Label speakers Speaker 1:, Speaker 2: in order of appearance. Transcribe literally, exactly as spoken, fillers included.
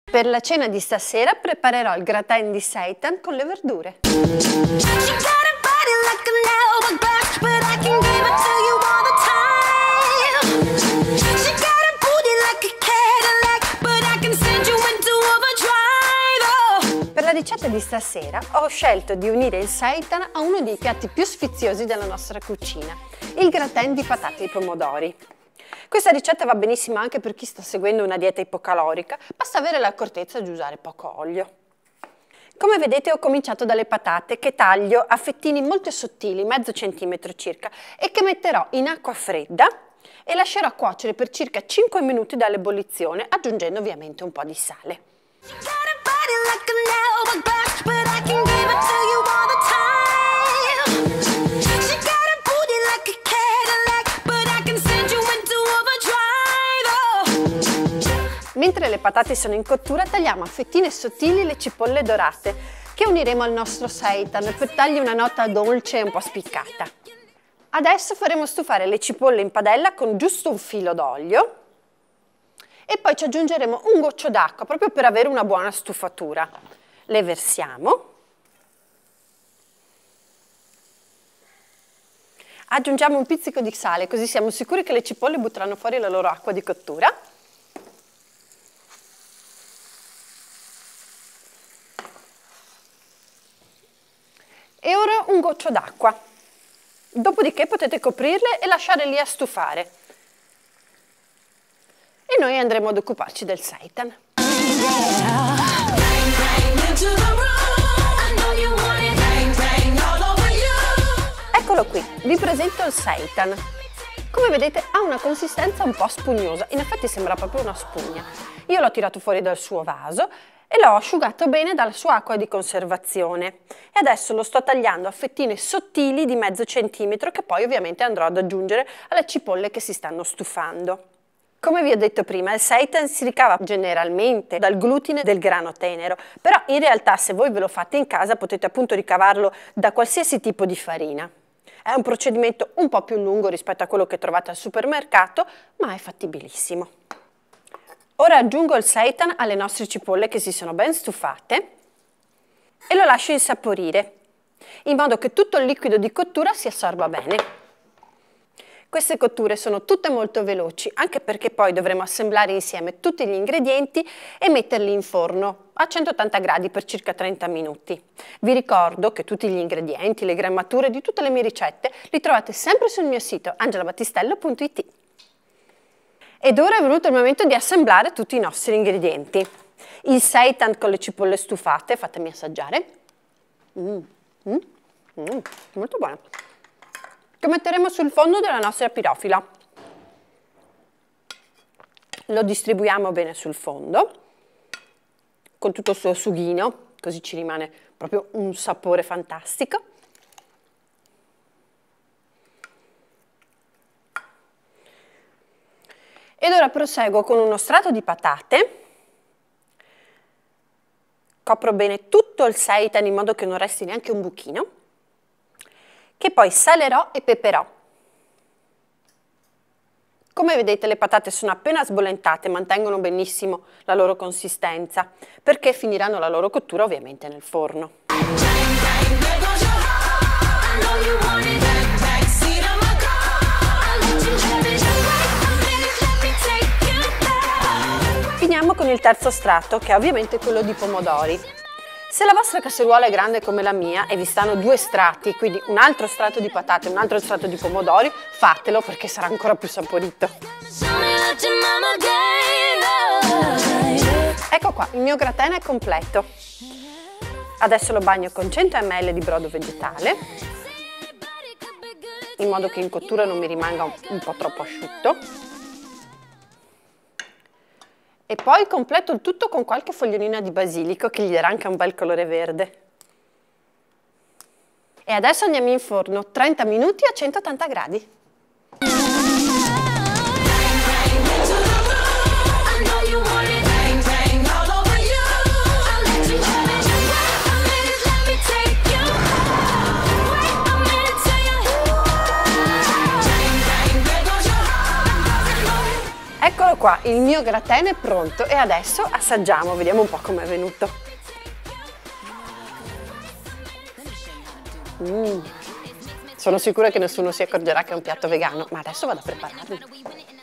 Speaker 1: Per la cena di stasera preparerò il gratin di seitan con le verdure. Per la ricetta di stasera ho scelto di unire il seitan a uno dei piatti più sfiziosi della nostra cucina, il gratin di patate e pomodori. Questa ricetta va benissimo anche per chi sta seguendo una dieta ipocalorica, basta avere l'accortezza di usare poco olio. Come vedete ho cominciato dalle patate che taglio a fettini molto sottili, mezzo centimetro circa, e che metterò in acqua fredda e lascerò cuocere per circa cinque minuti dall'ebollizione, aggiungendo ovviamente un po' di sale. Mentre le patate sono in cottura tagliamo a fettine sottili le cipolle dorate che uniremo al nostro seitan per dargli una nota dolce e un po' spiccata. Adesso faremo stufare le cipolle in padella con giusto un filo d'olio e poi ci aggiungeremo un goccio d'acqua proprio per avere una buona stufatura. Le versiamo. Aggiungiamo un pizzico di sale così siamo sicuri che le cipolle butteranno fuori la loro acqua di cottura. E ora un goccio d'acqua, dopodiché potete coprirle e lasciare lì a stufare. E noi andremo ad occuparci del seitan. Eccolo qui, vi presento il seitan. Come vedete ha una consistenza un po' spugnosa, in effetti sembra proprio una spugna. Io l'ho tirato fuori dal suo vaso e l'ho asciugato bene dalla sua acqua di conservazione e adesso lo sto tagliando a fettine sottili di mezzo centimetro che poi ovviamente andrò ad aggiungere alle cipolle che si stanno stufando. Come vi ho detto prima, il seitan si ricava generalmente dal glutine del grano tenero, però in realtà se voi ve lo fate in casa potete appunto ricavarlo da qualsiasi tipo di farina. È un procedimento un po' più lungo rispetto a quello che trovate al supermercato, ma è fattibilissimo. Ora aggiungo il seitan alle nostre cipolle che si sono ben stufate e lo lascio insaporire, in modo che tutto il liquido di cottura si assorba bene. Queste cotture sono tutte molto veloci, anche perché poi dovremo assemblare insieme tutti gli ingredienti e metterli in forno a centottanta gradi per circa trenta minuti. Vi ricordo che tutti gli ingredienti, le grammature di tutte le mie ricette li trovate sempre sul mio sito angela battistello punto it. Ed ora è venuto il momento di assemblare tutti i nostri ingredienti. Il seitan con le cipolle stufate, fatemi assaggiare. Mm, mm, mm, molto buono. Che metteremo sul fondo della nostra pirofila. Lo distribuiamo bene sul fondo, con tutto il suo sughino, così ci rimane proprio un sapore fantastico. Ed ora proseguo con uno strato di patate, copro bene tutto il seitan in modo che non resti neanche un buchino, che poi salerò e peperò. Come vedete le patate sono appena sbollentate, mantengono benissimo la loro consistenza, perché finiranno la loro cottura ovviamente nel forno. Finiamo con il terzo strato, che è ovviamente quello di pomodori. Se la vostra casseruola è grande come la mia e vi stanno due strati, quindi un altro strato di patate e un altro strato di pomodori, fatelo perché sarà ancora più saporito. Ecco qua, il mio gratin è completo. Adesso lo bagno con cento millilitri di brodo vegetale, in modo che in cottura non mi rimanga un po' troppo asciutto. E poi completo il tutto con qualche fogliolina di basilico che gli darà anche un bel colore verde. E adesso andiamo in forno trenta minuti a centottanta gradi. Eccolo qua, il mio gratin è pronto e adesso assaggiamo, vediamo un po' com'è venuto. Mm. Sono sicura che nessuno si accorgerà che è un piatto vegano, ma adesso vado a prepararlo.